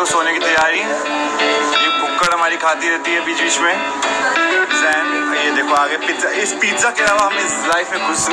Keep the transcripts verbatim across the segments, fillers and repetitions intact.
को सोने की तैयारी। ये भुक्कड़ हमारी खाती रहती है बीच बीच में। जैन, ये देखो आगे पिज्जा। इस पिज्जा के अलावा हम इस लाइफ में कुछ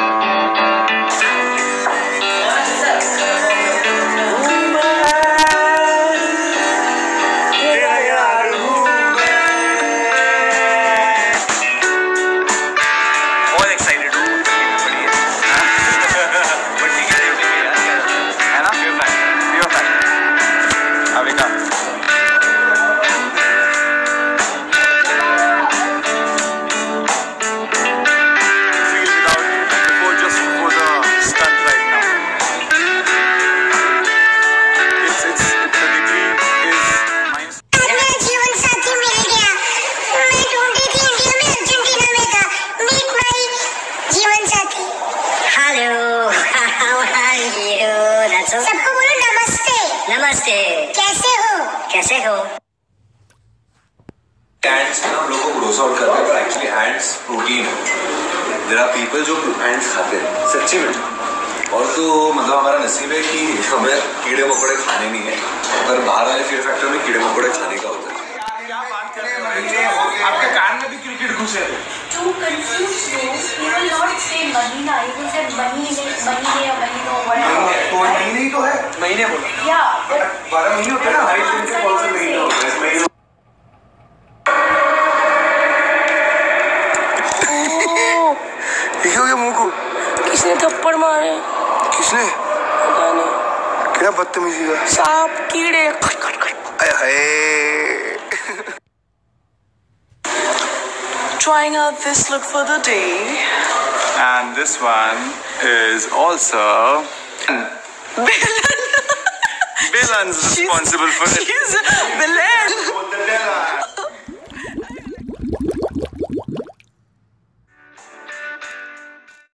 सबको बोलो नमस्ते। नमस्ते। कैसे हो? कैसे हो? Ants ना हम लोग को gross out करते हैं, पर actually ants protein है। There are people जो ants खाते हैं, सच्ची में। और तो मतलब हमारा नसीब है कि हमें कीड़े मकोड़े खाने नहीं है, पर बाहर वाले फीयर फैक्टर में कीड़े मकोड़े खाने का होता है। क्या बात कर रहे हो? आपके कान में भी क्रिकेट घुसे थे। To confuse you, he will not say महीना, he will say महीने, महीने या महीनों, whatever. तो महीने ही तो है। महीने बोला। Yeah, but बारह महीने होते हैं ना, हाइट के कौन से महीने होते हैं? महीने ये हो गया मुंह को? किसने थप्पड़ मारे? किसने? पता नहीं। क्या बदतमीजी का? सांप, कीड़े। आय हाय। Trying out this look for the day. And this one is also Bilan's responsible for it. She's Bilan.